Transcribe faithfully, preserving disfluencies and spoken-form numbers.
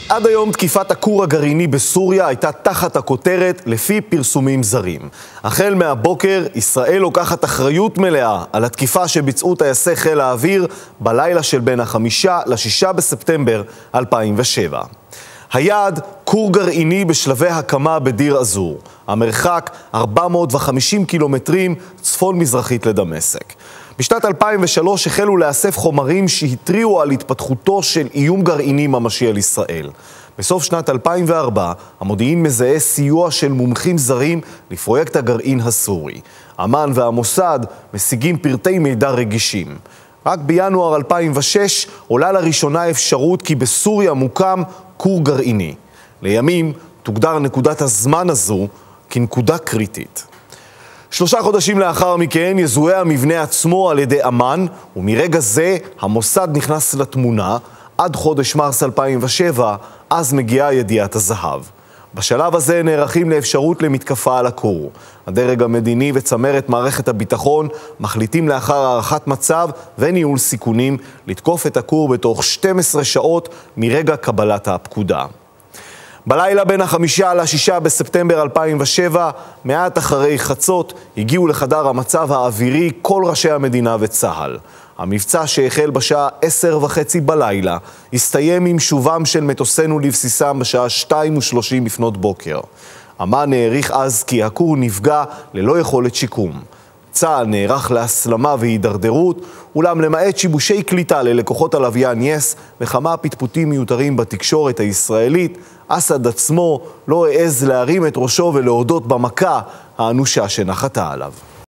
עד היום תקיפת הכור הגרעיני בסוריה הייתה תחת הכותרת לפי פרסומים זרים. החל מהבוקר, ישראל לוקחת אחריות מלאה על התקיפה שביצעו טייסי חיל האוויר בלילה של בין החמישה לשישה בספטמבר אלפיים ושבע. היעד, כור גרעיני בשלבי הקמה בדיר אזור. המרחק ארבע מאות וחמישים קילומטרים צפון-מזרחית לדמשק. בשנת אלפיים ושלוש החלו לאסף חומרים שהתריעו על התפתחותו של איום גרעיני ממשי על ישראל. בסוף שנת אלפיים וארבע המודיעין מזהה סיוע של מומחים זרים לפרויקט הגרעין הסורי. אמ"ן והמוסד משיגים פרטי מידע רגישים. רק בינואר אלפיים ושש עולה לראשונה אפשרות כי בסוריה מוקם כור גרעיני. לימים תוגדר נקודת הזמן הזו כנקודה קריטית. שלושה חודשים לאחר מכן יזוהה המבנה עצמו על ידי אמ"ן, ומרגע זה המוסד נכנס לתמונה עד חודש מרס אלפיים ושבע, אז מגיעה ידיעת הזהב. בשלב הזה נערכים לאפשרות למתקפה על הכור. הדרג המדיני וצמרת מערכת הביטחון מחליטים לאחר הערכת מצב וניהול סיכונים לתקוף את הכור בתוך שתים עשרה שעות מרגע קבלת הפקודה. בלילה בין החמישה לשישה בספטמבר אלפיים ושבע, מעט אחרי חצות, הגיעו לחדר המצב האווירי כל ראשי המדינה וצה"ל. המבצע שהחל בשעה עשר וחצי בלילה, הסתיים עם שובם של מטוסינו לבסיסם בשעה שתיים ושלושים לפנות בוקר. אמ"ן העריך אז כי הכור נפגע ללא יכולת שיקום. צה"ל נערך להסלמה והידרדרות, אולם למעט שיבושי קליטה ללקוחות הלוויין יס וכמה פטפוטים מיותרים בתקשורת הישראלית, אסד עצמו לא העז להרים את ראשו ולהודות במכה האנושה שנחתה עליו.